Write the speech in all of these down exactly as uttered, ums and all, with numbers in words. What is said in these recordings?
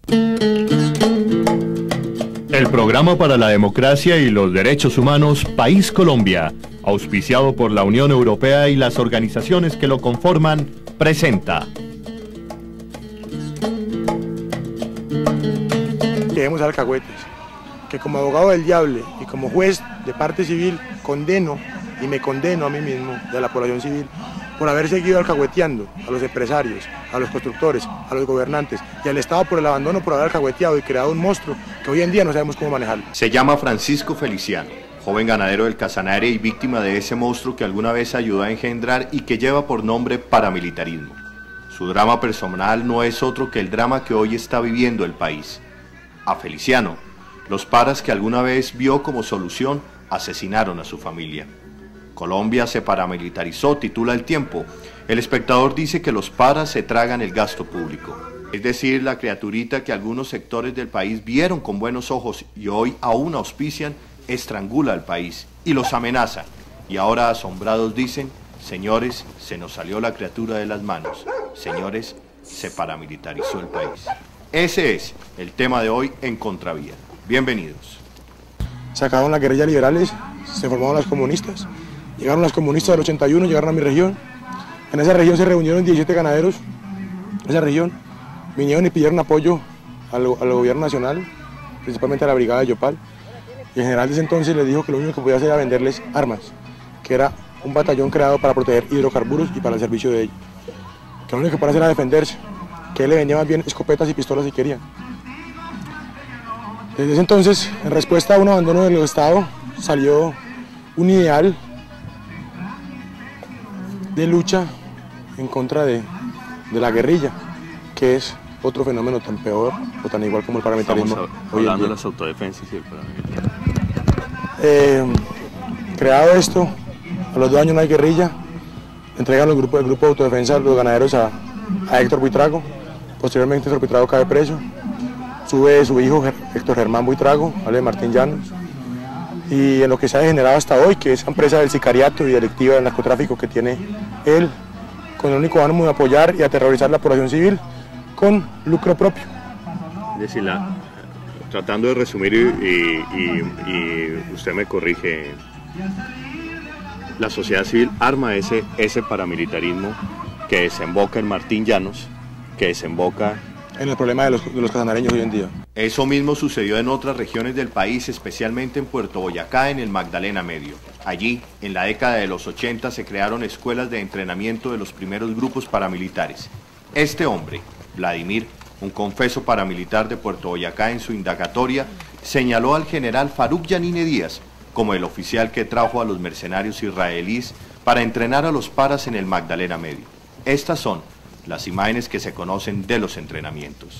El Programa para la Democracia y los Derechos Humanos País Colombia, auspiciado por la Unión Europea y las organizaciones que lo conforman, presenta. Queremos alcahuetes, que como abogado del diablo y como juez de parte civil condeno y me condeno a mí mismo de la población civil por haber seguido alcahueteando a los empresarios, a los constructores, a los gobernantes y al Estado por el abandono, por haber alcahueteado y creado un monstruo que hoy en día no sabemos cómo manejarlo. Se llama Francisco Feliciano, joven ganadero del Casanare y víctima de ese monstruo que alguna vez ayudó a engendrar y que lleva por nombre paramilitarismo. Su drama personal no es otro que el drama que hoy está viviendo el país. A Feliciano, los paras que alguna vez vio como solución asesinaron a su familia. Colombia se paramilitarizó, titula El Tiempo. El Espectador dice que los paras se tragan el gasto público. Es decir, la criaturita que algunos sectores del país vieron con buenos ojos y hoy aún auspician, estrangula al país y los amenaza. Y ahora asombrados dicen, señores, se nos salió la criatura de las manos. Señores, se paramilitarizó el país. Ese es el tema de hoy en Contravía. Bienvenidos. Se acabaron las guerrillas liberales, se formaron las comunistas. Llegaron las comunistas del ochenta y uno, llegaron a mi región. En esa región se reunieron diecisiete ganaderos. En esa región vinieron y pidieron apoyo al, al gobierno nacional, principalmente a la brigada de Yopal. Y el general de ese entonces les dijo que lo único que podía hacer era venderles armas, que era un batallón creado para proteger hidrocarburos y para el servicio de ellos. Que lo único que podía hacer era defenderse, que él le vendía más bien escopetas y pistolas si querían. Desde ese entonces, en respuesta a un abandono del Estado, salió un ideal de lucha en contra de, de la guerrilla, que es otro fenómeno tan peor o tan igual como el paramilitarismo. Estamos hablando de las autodefensas y el paramilitarismo. Eh, creado esto, a los dos años no hay guerrilla, entregan los grupos, el grupo de autodefensa, los ganaderos a, a Héctor Buitrago. Posteriormente Héctor Buitrago cae preso, sube su hijo Héctor Germán Buitrago, habla de Martín Llanos. Y en lo que se ha degenerado hasta hoy, que es la empresa del sicariato y delictiva del narcotráfico que tiene él, con el único ánimo de apoyar y aterrorizar a la población civil con lucro propio. Es decir, la, tratando de resumir y, y, y usted me corrige, la sociedad civil arma ese, ese paramilitarismo que desemboca en Martín Llanos, que desemboca en el problema de los, de los casanareños hoy en día. Eso mismo sucedió en otras regiones del país, especialmente en Puerto Boyacá, en el Magdalena Medio. Allí, en la década de los ochenta, se crearon escuelas de entrenamiento de los primeros grupos paramilitares. Este hombre, Vladimir, un confeso paramilitar de Puerto Boyacá, en su indagatoria, señaló al general Faruk Yanine Díaz como el oficial que trajo a los mercenarios israelíes para entrenar a los paras en el Magdalena Medio. Estas son las imágenes que se conocen de los entrenamientos.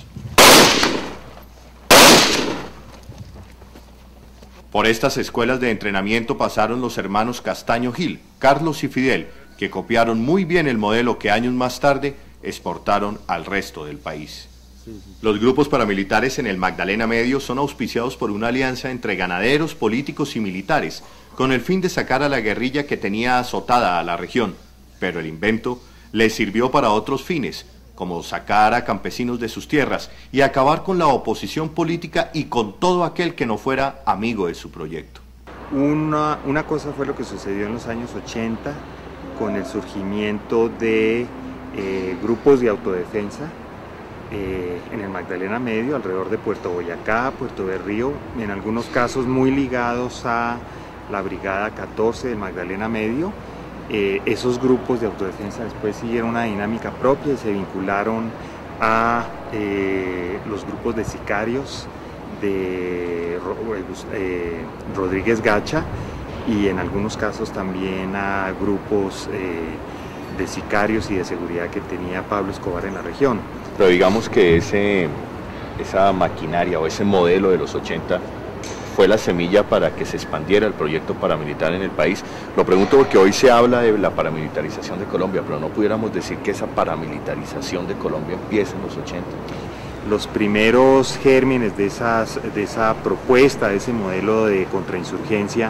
Por estas escuelas de entrenamiento pasaron los hermanos Castaño Gil, Carlos y Fidel, que copiaron muy bien el modelo que años más tarde exportaron al resto del país. Los grupos paramilitares en el Magdalena Medio son auspiciados por una alianza entre ganaderos, políticos y militares, con el fin de sacar a la guerrilla que tenía azotada a la región, pero el invento les sirvió para otros fines, como sacar a campesinos de sus tierras y acabar con la oposición política y con todo aquel que no fuera amigo de su proyecto. Una, una cosa fue lo que sucedió en los años ochenta con el surgimiento de eh, grupos de autodefensa eh, en el Magdalena Medio, alrededor de Puerto Boyacá, Puerto Berrío, en algunos casos muy ligados a la Brigada catorce del Magdalena Medio. Eh, esos grupos de autodefensa después siguieron una dinámica propia y se vincularon a eh, los grupos de sicarios de eh, Rodríguez Gacha y en algunos casos también a grupos eh, de sicarios y de seguridad que tenía Pablo Escobar en la región. Pero digamos que ese, esa maquinaria o ese modelo de los ochenta fue la semilla para que se expandiera el proyecto paramilitar en el país. Lo pregunto porque hoy se habla de la paramilitarización de Colombia, pero no pudiéramos decir que esa paramilitarización de Colombia empieza en los ochenta. Los primeros gérmenes de, esas, de esa propuesta, de ese modelo de contrainsurgencia,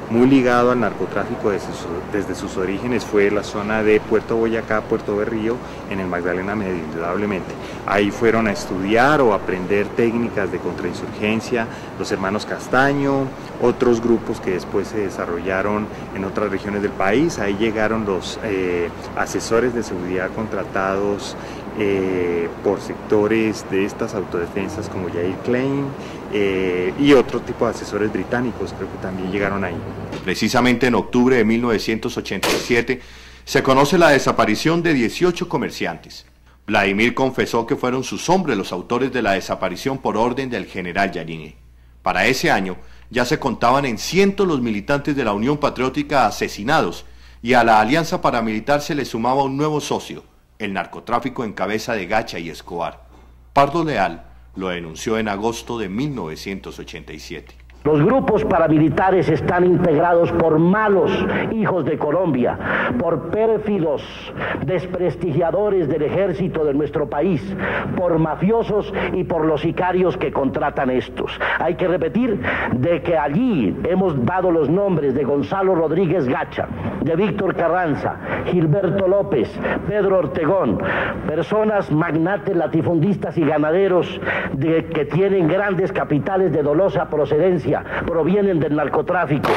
muy ligado al narcotráfico desde, su, desde sus orígenes fue la zona de Puerto Boyacá, Puerto Berrío, en el Magdalena Medio, indudablemente. Ahí fueron a estudiar o aprender técnicas de contrainsurgencia los hermanos Castaño, otros grupos que después se desarrollaron en otras regiones del país. Ahí llegaron los eh, asesores de seguridad contratados eh, por sectores de estas autodefensas como Yair Klein eh, y otro tipo de asesores británicos, creo que también llegaron ahí. Precisamente en octubre de mil novecientos ochenta y siete se conoce la desaparición de dieciocho comerciantes. Vladimir confesó que fueron sus hombres los autores de la desaparición por orden del general Giannini. Para ese año ya se contaban en cientos los militantes de la Unión Patriótica asesinados y a la alianza paramilitar se le sumaba un nuevo socio, el narcotráfico en cabeza de Gacha y Escobar. Pardo Leal lo denunció en agosto de mil novecientos ochenta y siete. Los grupos paramilitares están integrados por malos hijos de Colombia, por pérfidos desprestigiadores del ejército de nuestro país, por mafiosos y por los sicarios que contratan estos. Hay que repetir de que allí hemos dado los nombres de Gonzalo Rodríguez Gacha, de Víctor Carranza, Gilberto López, Pedro Ortegón, personas magnates latifundistas y ganaderos de, que tienen grandes capitales de dolosa procedencia, provienen del narcotráfico.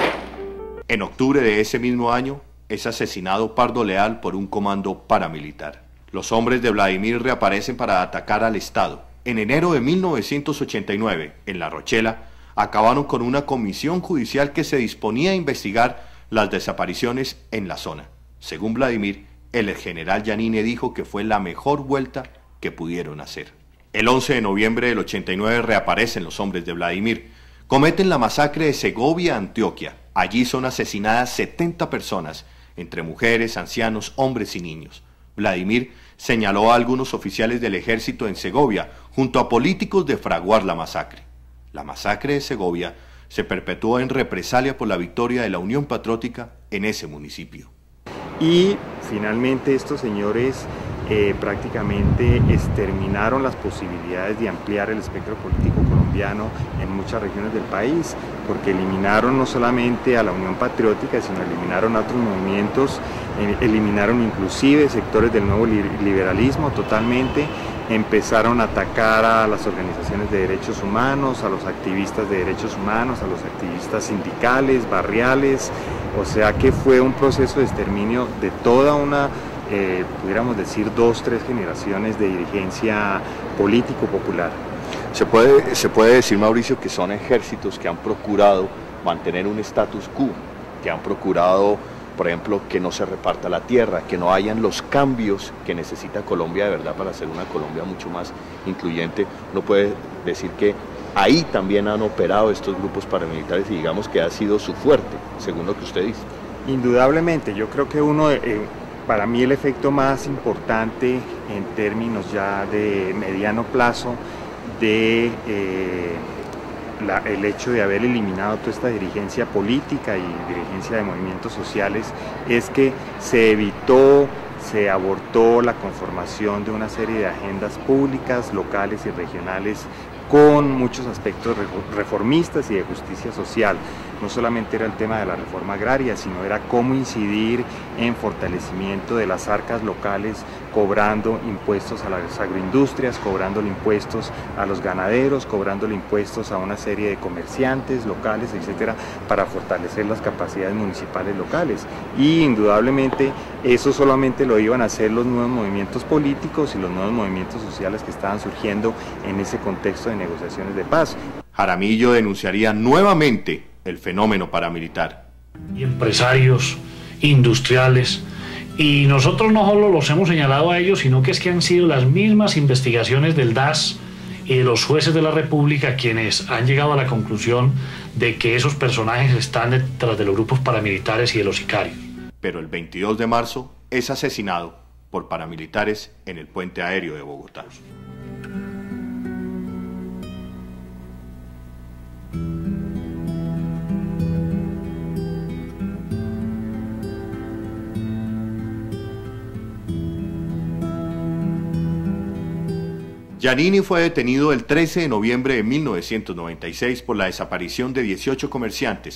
En octubre de ese mismo año es asesinado Pardo Leal por un comando paramilitar. Los hombres de Vladimir reaparecen para atacar al Estado. En enero de mil novecientos ochenta y nueve, en La Rochela, acabaron con una comisión judicial que se disponía a investigar las desapariciones en la zona. Según Vladimir, el general Giannini dijo que fue la mejor vuelta que pudieron hacer. El once de noviembre del ochenta y nueve reaparecen los hombres de Vladimir. Cometen la masacre de Segovia, Antioquia. Allí son asesinadas setenta personas, entre mujeres, ancianos, hombres y niños. Vladimir señaló a algunos oficiales del ejército en Segovia, junto a políticos, de fraguar la masacre. La masacre de Segovia se perpetuó en represalia por la victoria de la Unión Patriótica en ese municipio. Y finalmente estos señores eh, prácticamente exterminaron las posibilidades de ampliar el espectro político colombiano en muchas regiones del país, porque eliminaron no solamente a la Unión Patriótica, sino eliminaron a otros movimientos, eh, eliminaron inclusive sectores del nuevo liberalismo totalmente, empezaron a atacar a las organizaciones de derechos humanos, a los activistas de derechos humanos, a los activistas sindicales, barriales, o sea que fue un proceso de exterminio de toda una, eh, pudiéramos decir, dos, tres generaciones de dirigencia político-popular. Se puede, se puede decir, Mauricio, que son ejércitos que han procurado mantener un status quo, que han procurado, por ejemplo, que no se reparta la tierra, que no hayan los cambios que necesita Colombia de verdad para ser una Colombia mucho más incluyente. Uno puede decir que ahí también han operado estos grupos paramilitares y digamos que ha sido su fuerte, según lo que usted dice. Indudablemente, yo creo que uno, eh, para mí el efecto más importante en términos ya de mediano plazo de eh, La, el hecho de haber eliminado toda esta dirigencia política y dirigencia de movimientos sociales es que se evitó, se abortó la conformación de una serie de agendas públicas, locales y regionales con muchos aspectos reformistas y de justicia social. No solamente era el tema de la reforma agraria, sino era cómo incidir en fortalecimiento de las arcas locales, cobrando impuestos a las agroindustrias, cobrando impuestos a los ganaderos, cobrando impuestos a una serie de comerciantes locales, etcétera, para fortalecer las capacidades municipales locales. Y indudablemente eso solamente lo iban a hacer los nuevos movimientos políticos y los nuevos movimientos sociales que estaban surgiendo en ese contexto de negociaciones de paz. Jaramillo denunciaría nuevamente el fenómeno paramilitar. Y empresarios, industriales, y nosotros no solo los hemos señalado a ellos, sino que es que han sido las mismas investigaciones del D A S y de los jueces de la República quienes han llegado a la conclusión de que esos personajes están detrás de los grupos paramilitares y de los sicarios. Pero el veintidós de marzo es asesinado por paramilitares en el puente aéreo de Bogotá. Giannini fue detenido el trece de noviembre de mil novecientos noventa y seis por la desaparición de dieciocho comerciantes,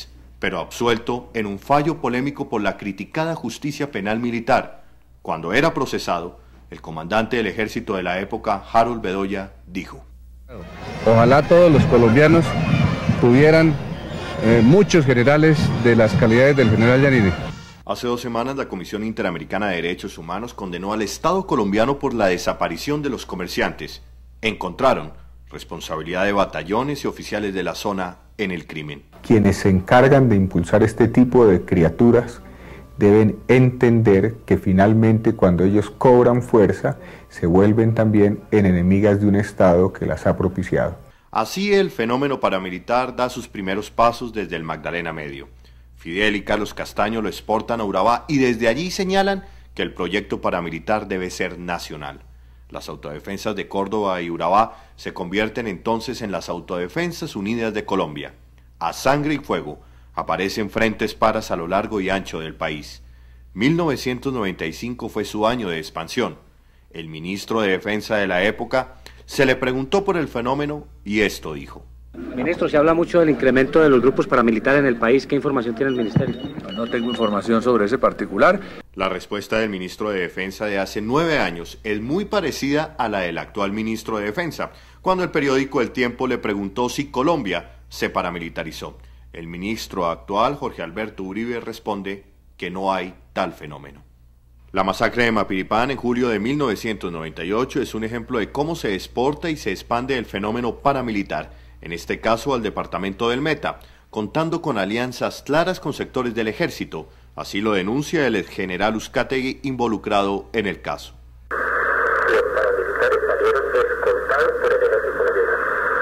pero absuelto en un fallo polémico por la criticada justicia penal militar. Cuando era procesado, el comandante del ejército de la época, Harold Bedoya, dijo: Ojalá todos los colombianos tuvieran eh, muchos generales de las calidades del general Yanine. Hace dos semanas la Comisión Interamericana de Derechos Humanos condenó al Estado colombiano por la desaparición de los comerciantes. Encontraron responsabilidad de batallones y oficiales de la zona en el crimen. Quienes se encargan de impulsar este tipo de criaturas deben entender que finalmente cuando ellos cobran fuerza se vuelven también en enemigas de un Estado que las ha propiciado. Así el fenómeno paramilitar da sus primeros pasos desde el Magdalena Medio. Fidel y Carlos Castaño lo exportan a Urabá y desde allí señalan que el proyecto paramilitar debe ser nacional. Las autodefensas de Córdoba y Urabá se convierten entonces en las Autodefensas Unidas de Colombia. A sangre y fuego aparecen frentes paras a lo largo y ancho del país. mil novecientos noventa y cinco fue su año de expansión. El ministro de Defensa de la época se le preguntó por el fenómeno y esto dijo: Ministro, se habla mucho del incremento de los grupos paramilitares en el país. ¿Qué información tiene el ministerio? No tengo información sobre ese particular. La respuesta del ministro de Defensa de hace nueve años es muy parecida a la del actual ministro de Defensa, cuando el periódico El Tiempo le preguntó si Colombia se paramilitarizó. El ministro actual, Jorge Alberto Uribe, responde que no hay tal fenómeno. La masacre de Mapiripán en julio de mil novecientos noventa y ocho es un ejemplo de cómo se exporta y se expande el fenómeno paramilitar, en este caso al departamento del Meta, contando con alianzas claras con sectores del ejército. Así lo denuncia el exgeneral Uzcategui, involucrado en el caso. Los paramilitares salieron escoltados por el ejército nacional.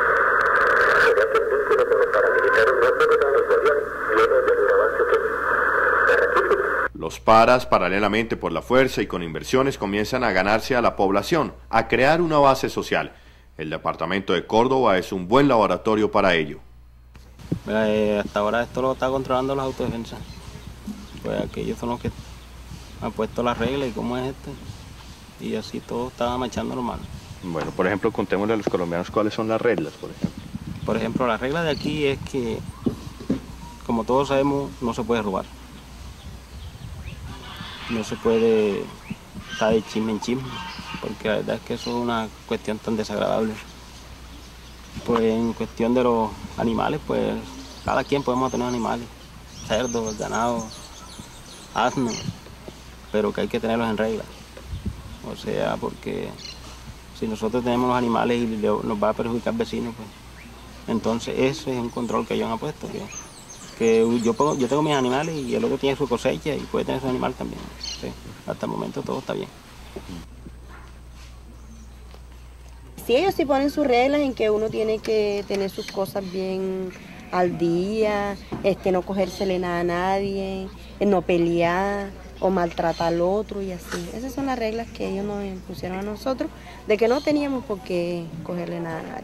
O sea que el vínculo con los paramilitares no solo eran los bolivianos, vienen del avance que de recursos. Los paras, paralelamente por la fuerza y con inversiones, comienzan a ganarse a la población, a crear una base social. El departamento de Córdoba es un buen laboratorio para ello. Mira, eh, hasta ahora esto lo está controlando las autodefensas. Pues aquellos son los que han puesto las reglas y cómo es esto. Y así todo está marchando normal. Bueno, por ejemplo, contémosle a los colombianos cuáles son las reglas, por ejemplo. Por ejemplo, la regla de aquí es que, como todos sabemos, no se puede robar. No se puede estar de chisme en chisme, porque la verdad es que eso es una cuestión tan desagradable. Pues en cuestión de los animales, pues cada quien podemos tener animales, cerdos, ganado, asno, pero que hay que tenerlos en regla. O sea, porque si nosotros tenemos los animales y nos va a perjudicar vecinos, pues entonces eso es un control que ellos han puesto. Que, que yo, pongo, yo tengo mis animales y el otro tiene su cosecha y puede tener su animal también. Sí, hasta el momento todo está bien. Sí, ellos sí ponen sus reglas en que uno tiene que tener sus cosas bien al día, este, no cogérsele nada a nadie, no pelear o maltratar al otro y así. Esas son las reglas que ellos nos impusieron a nosotros, de que no teníamos por qué cogerle nada a nadie.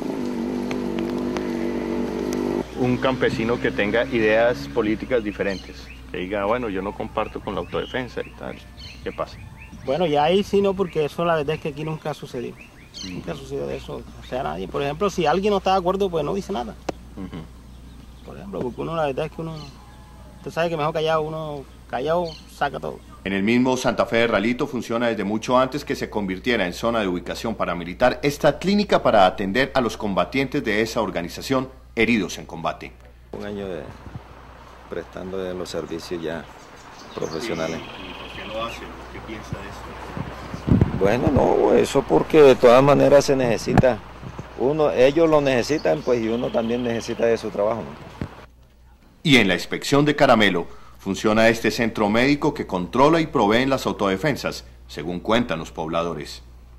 Un campesino que tenga ideas políticas diferentes, que diga, bueno, yo no comparto con la autodefensa y tal, ¿qué pasa? Bueno, ya ahí sí no, porque eso la verdad es que aquí nunca ha sucedido. Nunca sucedió eso, o sea, nadie. Por ejemplo, si alguien no está de acuerdo, pues no dice nada. Uh-huh. Por ejemplo, porque uno, la verdad es que uno, usted sabe que mejor callado, uno callado saca todo. En el mismo Santa Fe de Ralito funciona desde mucho antes que se convirtiera en zona de ubicación paramilitar esta clínica para atender a los combatientes de esa organización heridos en combate. Un año de prestando de los servicios ya profesionales. ¿Por qué lo hace? ¿Qué piensa de eso? Bueno, no, eso porque de todas maneras se necesita. Uno, ellos lo necesitan, pues, y uno también necesita de su trabajo, ¿no? Y en la inspección de Caramelo funciona este centro médico que controla y provee en las autodefensas, según cuentan los pobladores.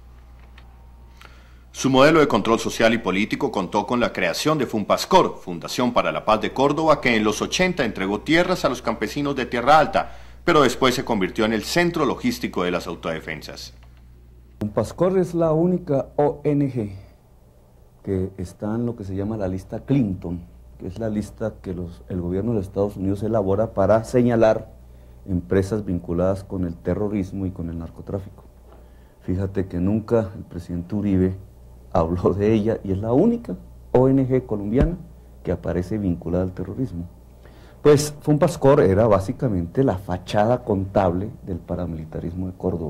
Su modelo de control social y político contó con la creación de Funpascor, Fundación para la Paz de Córdoba, que en los ochenta entregó tierras a los campesinos de Tierra Alta, pero después se convirtió en el centro logístico de las autodefensas. Funpascor es la única O N G que está en lo que se llama la lista Clinton, que es la lista que los, el gobierno de los Estados Unidos elabora para señalar empresas vinculadas con el terrorismo y con el narcotráfico. Fíjate que nunca el presidente Uribe habló de ella y es la única O N G colombiana que aparece vinculada al terrorismo. Pues FUNPASCOR era básicamente la fachada contable del paramilitarismo de Córdoba.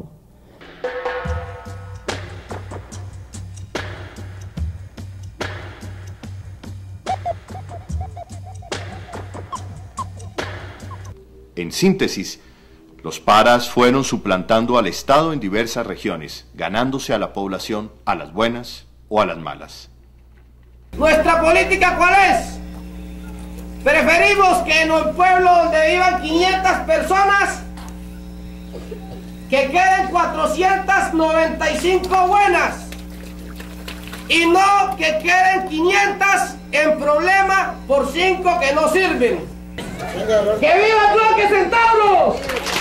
En síntesis, los paras fueron suplantando al Estado en diversas regiones, ganándose a la población a las buenas o a las malas. ¿Nuestra política cuál es? Preferimos que en un pueblo donde vivan quinientas personas, que queden cuatrocientas noventa y cinco buenas, y no que queden quinientas en problema por cinco que no sirven. ¡Que viva el bloque Centauros!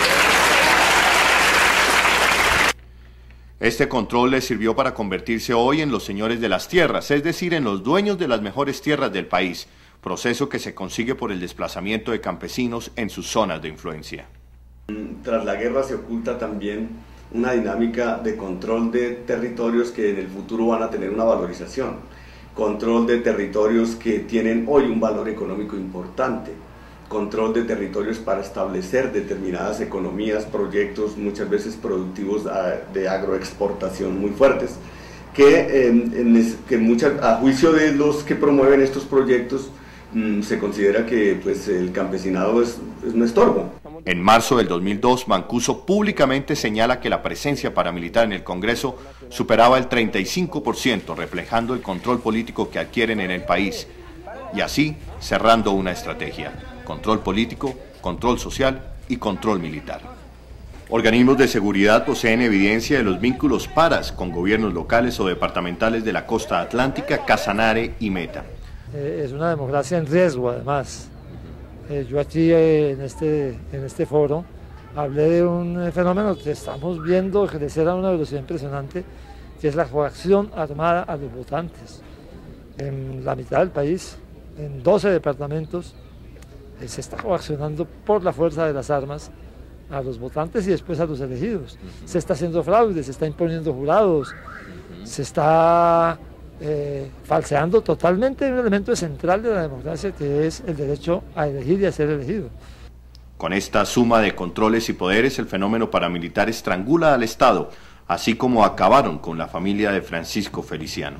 Este control les sirvió para convertirse hoy en los señores de las tierras, es decir, en los dueños de las mejores tierras del país, proceso que se consigue por el desplazamiento de campesinos en sus zonas de influencia. Tras la guerra se oculta también una dinámica de control de territorios que en el futuro van a tener una valorización, control de territorios que tienen hoy un valor económico importante, control de territorios para establecer determinadas economías, proyectos muchas veces productivos de agroexportación muy fuertes, que, eh, en, que muchas, a juicio de los que promueven estos proyectos mmm, se considera que pues, el campesinado es, es un estorbo. En marzo del dos mil dos, Mancuso públicamente señala que la presencia paramilitar en el Congreso superaba el treinta y cinco por ciento, reflejando el control político que adquieren en el país, y así cerrando una estrategia: control político, control social y control militar. Organismos de seguridad poseen evidencia de los vínculos paras con gobiernos locales o departamentales de la costa atlántica, Casanare y Meta. Eh, es una democracia en riesgo, además. Eh, yo aquí eh, en, este, en este foro hablé de un fenómeno que estamos viendo crecer a una velocidad impresionante, que es la coacción armada a los votantes. En la mitad del país, en doce departamentos, eh, se está coaccionando por la fuerza de las armas a los votantes y después a los elegidos. Uh-huh. Se está haciendo fraude, se está imponiendo jurados, uh-huh. se está eh, falseando totalmente un elemento central de la democracia, que es el derecho a elegir y a ser elegido. Con esta suma de controles y poderes, el fenómeno paramilitar estrangula al Estado, así como acabaron con la familia de Francisco Feliciano.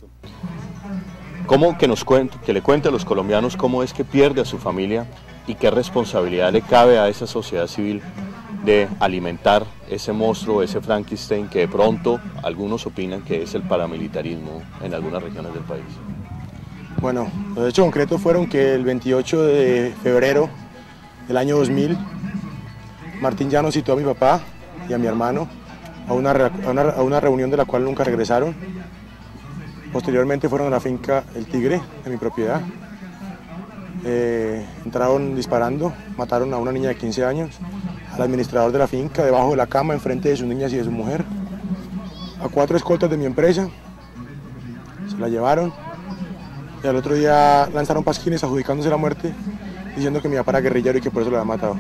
¿Cómo que, nos cuente, que le cuente a los colombianos cómo es que pierde a su familia y qué responsabilidad le cabe a esa sociedad civil de alimentar ese monstruo, ese Frankenstein que de pronto algunos opinan que es el paramilitarismo en algunas regiones del país? Bueno, los hechos concretos fueron que el veintiocho de febrero del año dos mil, Martín Llano citó a mi papá y a mi hermano a una, a una, a una reunión de la cual nunca regresaron. Posteriormente fueron a la finca El Tigre, de mi propiedad. Eh, entraron disparando, mataron a una niña de quince años, al administrador de la finca, debajo de la cama, enfrente de sus niñas y de su mujer, a cuatro escoltas de mi empresa, se la llevaron y al otro día lanzaron pasquines adjudicándose la muerte, diciendo que mi papá era guerrillero y que por eso lo había matado.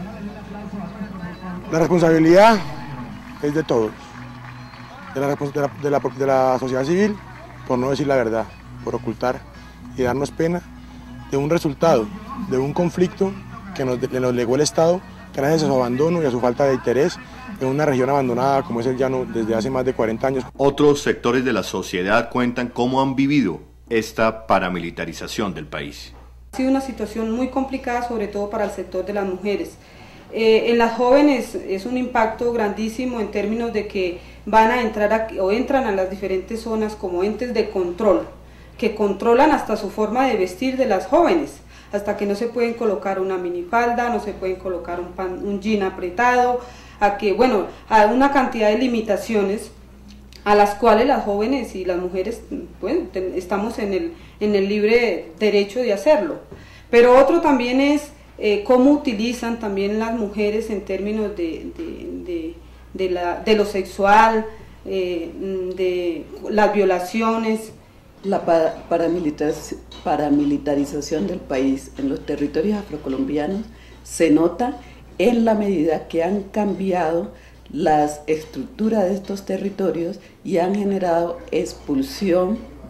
La responsabilidad es de todos, de la, de la, de la, de la sociedad civil, por no decir la verdad, por ocultar y darnos pena de un resultado, de un conflicto que nos, que nos legó el Estado gracias a su abandono y a su falta de interés en una región abandonada como es el Llano desde hace más de cuarenta años. Otros sectores de la sociedad cuentan cómo han vivido esta paramilitarización del país. Ha sido una situación muy complicada, sobre todo para el sector de las mujeres. Eh, en las jóvenes es un impacto grandísimo en términos de que van a entrar a, o entran a las diferentes zonas como entes de control, que controlan hasta su forma de vestir de las jóvenes, hasta que no se pueden colocar una minifalda, no se pueden colocar un, pan, un jean apretado, a que, bueno, a una cantidad de limitaciones a las cuales las jóvenes y las mujeres, bueno, estamos en el, en el libre derecho de hacerlo. Pero otro también es eh, cómo utilizan también las mujeres en términos de, de, de, de, la, de lo sexual, eh, de las violaciones. La paramilitarización del país en los territorios afrocolombianos se nota en la medida que han cambiado las estructuras de estos territorios y han generado expulsión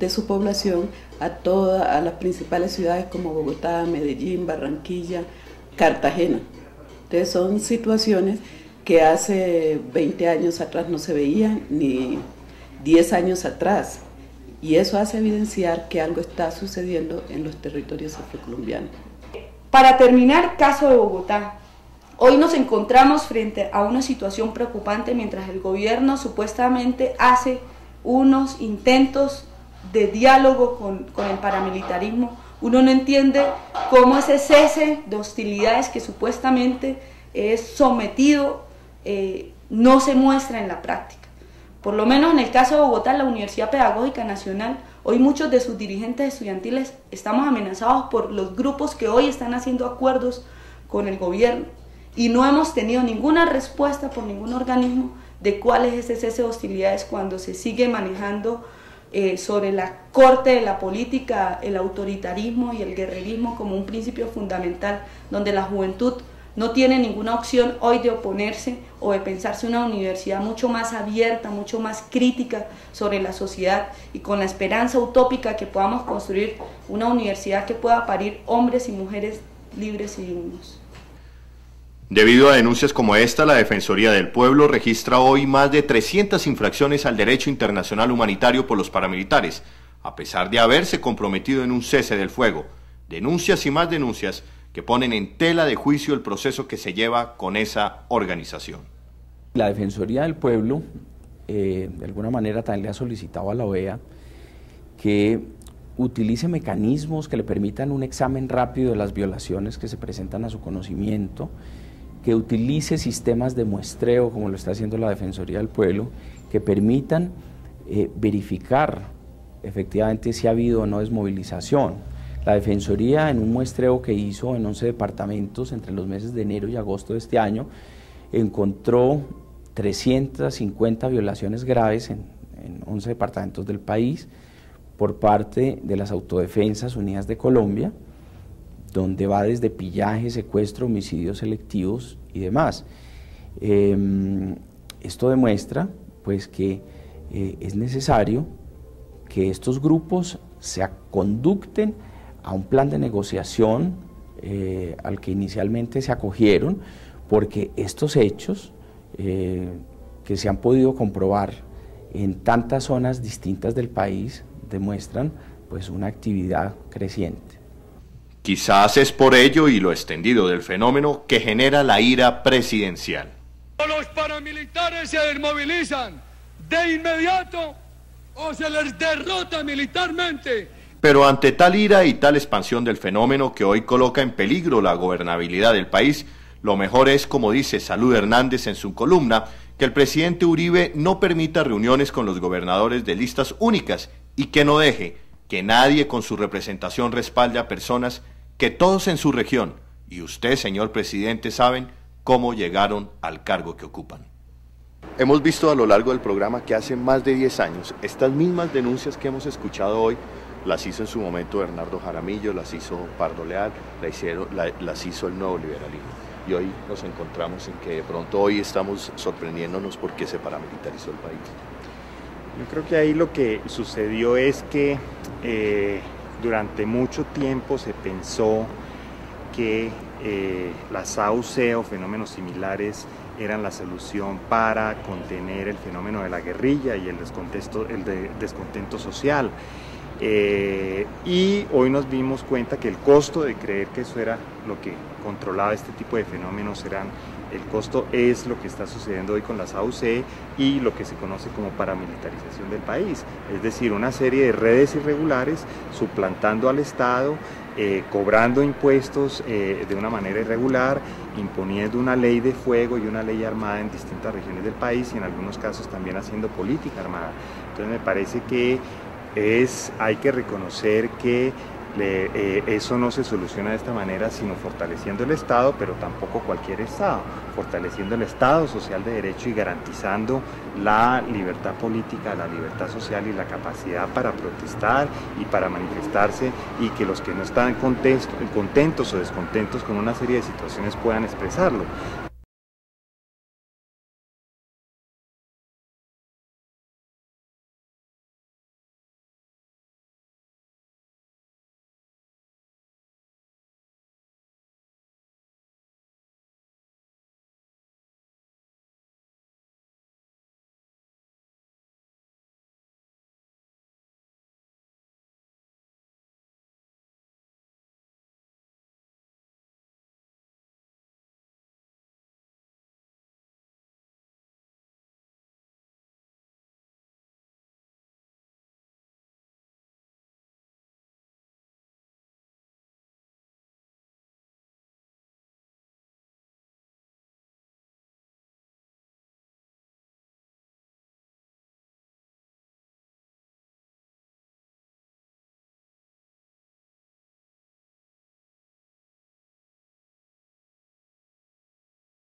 de su población a todas a las principales ciudades como Bogotá, Medellín, Barranquilla, Cartagena. Entonces son situaciones que hace veinte años atrás no se veían, ni diez años atrás, y eso hace evidenciar que algo está sucediendo en los territorios afrocolombianos. Para terminar, caso de Bogotá. Hoy nos encontramos frente a una situación preocupante mientras el gobierno supuestamente hace unos intentos de diálogo con, con el paramilitarismo. Uno no entiende cómo ese cese de hostilidades que supuestamente es sometido eh, no se muestra en la práctica. Por lo menos en el caso de Bogotá, la Universidad Pedagógica Nacional, hoy muchos de sus dirigentes estudiantiles estamos amenazados por los grupos que hoy están haciendo acuerdos con el gobierno y no hemos tenido ninguna respuesta por ningún organismo de cuál es ese cese de hostilidades cuando se sigue manejando eh, sobre la corte de la política, el autoritarismo y el guerrerismo como un principio fundamental donde la juventud no tiene ninguna opción hoy de oponerse o de pensarse una universidad mucho más abierta, mucho más crítica sobre la sociedad y con la esperanza utópica que podamos construir una universidad que pueda parir hombres y mujeres libres y dignos. Debido a denuncias como esta, la Defensoría del Pueblo registra hoy más de trescientas infracciones al derecho internacional humanitario por los paramilitares, a pesar de haberse comprometido en un cese del fuego. Denuncias y más denuncias que ponen en tela de juicio el proceso que se lleva con esa organización. La Defensoría del Pueblo, eh, de alguna manera, también le ha solicitado a la O E A que utilice mecanismos que le permitan un examen rápido de las violaciones que se presentan a su conocimiento, que utilice sistemas de muestreo, como lo está haciendo la Defensoría del Pueblo, que permitan eh, verificar efectivamente si ha habido o no desmovilización. La Defensoría, en un muestreo que hizo en once departamentos entre los meses de enero y agosto de este año, encontró trescientas cincuenta violaciones graves en, en once departamentos del país por parte de las Autodefensas Unidas de Colombia, donde va desde pillaje, secuestro, homicidios selectivos y demás. Eh, esto demuestra pues, que eh, es necesario que estos grupos se conducten a un plan de negociación eh, al que inicialmente se acogieron, porque estos hechos eh, que se han podido comprobar en tantas zonas distintas del país demuestran pues, una actividad creciente. Quizás es por ello y lo extendido del fenómeno que genera la ira presidencial. Los paramilitares se desmovilizan de inmediato o se les derrota militarmente. Pero ante tal ira y tal expansión del fenómeno que hoy coloca en peligro la gobernabilidad del país, lo mejor es, como dice Salud Hernández en su columna, que el presidente Uribe no permita reuniones con los gobernadores de listas únicas y que no deje que nadie con su representación respalde a personas que todos en su región, y usted, señor presidente, saben cómo llegaron al cargo que ocupan. Hemos visto a lo largo del programa que hace más de diez años estas mismas denuncias que hemos escuchado hoy las hizo en su momento Bernardo Jaramillo, las hizo Pardo Leal, la hicieron, la, las hizo el nuevo liberalismo. Y hoy nos encontramos en que de pronto hoy estamos sorprendiéndonos porque se paramilitarizó el país. Yo creo que ahí lo que sucedió es que eh, durante mucho tiempo se pensó que eh, las A U C o fenómenos similares eran la solución para contener el fenómeno de la guerrilla y el descontento, el de, descontento social. Eh, y hoy nos dimos cuenta que el costo de creer que eso era lo que controlaba este tipo de fenómenos eran el costo es lo que está sucediendo hoy con las A U C y lo que se conoce como paramilitarización del país, es decir, una serie de redes irregulares suplantando al Estado, eh, cobrando impuestos eh, de una manera irregular, imponiendo una ley de fuego y una ley armada en distintas regiones del país y en algunos casos también haciendo política armada. Entonces me parece que es, hay que reconocer que Le, eh, eso no se soluciona de esta manera sino fortaleciendo el Estado, pero tampoco cualquier Estado, fortaleciendo el Estado social de derecho y garantizando la libertad política, la libertad social y la capacidad para protestar y para manifestarse y que los que no están contentos o descontentos con una serie de situaciones puedan expresarlo.